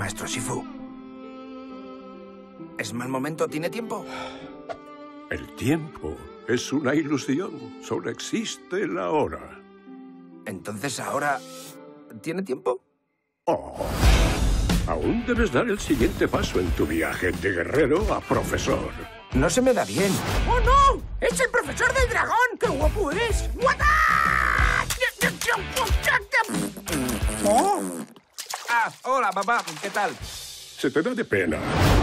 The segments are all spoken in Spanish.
maestro Shifu. ¿Es mal momento? ¿Tiene tiempo? El tiempo es una ilusión. Solo existe la hora. Entonces ahora... ¿tiene tiempo? Oh. Aún debes dar el siguiente paso en tu viaje de guerrero a profesor. No se me da bien. ¡Oh, no! ¡Es el profesor del dragón! ¡Qué guapo eres! ¡Oh! Ah, hola, papá. ¿Qué tal? Se te da de pena.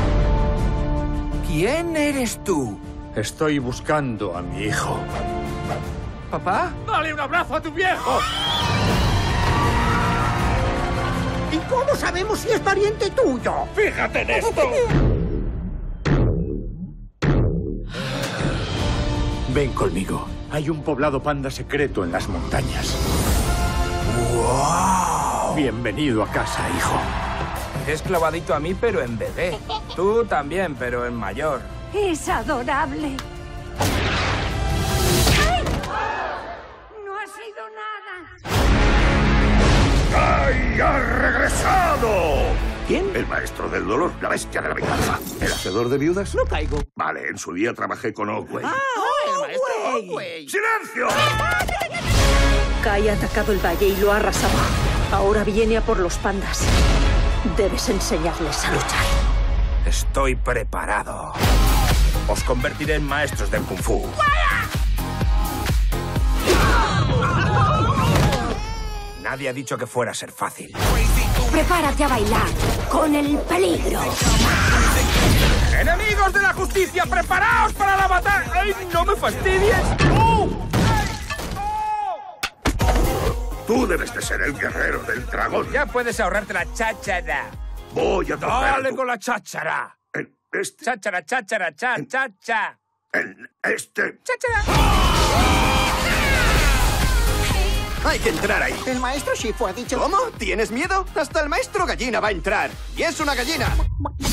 ¿Quién eres tú? Estoy buscando a mi hijo. ¿Papá? ¡Dale un abrazo a tu viejo! ¿Y cómo sabemos si es pariente tuyo? ¡Fíjate en esto! Ven conmigo. Hay un poblado panda secreto en las montañas. ¡Wow! Bienvenido a casa, hijo. Es clavadito a mí, pero en bebé. Tú también, pero en mayor. Es adorable. ¡Ay! No ha sido nada. ¡Ay, ha regresado! ¿Quién? El maestro del dolor, la bestia de la venganza. ¿El hacedor de viudas? No caigo. Vale, en su día trabajé con Oakway. ¡Oh, el maestro Oakway! ¡Silencio! Kai ha atacado el valle y lo ha arrasado. Ahora viene a por los pandas. Debes enseñarles a luchar. Estoy preparado. Os convertiré en maestros del Kung Fu. Nadie ha dicho que fuera a ser fácil. Prepárate a bailar con el peligro. ¡Enemigos de la justicia, preparaos para la batalla! ¡Ay, no me fastidies! ¡Oh! Tú debes de ser el guerrero del dragón. Ya puedes ahorrarte la cháchara. Voy a tocar ¡Dale con la cháchara! en este... Cháchara, cháchara, cháchara. En este... ¡Cháchara! Hay que entrar ahí. El maestro Shifu ha dicho... ¿Cómo? ¿Tienes miedo? Hasta el maestro gallina va a entrar. Y es una gallina.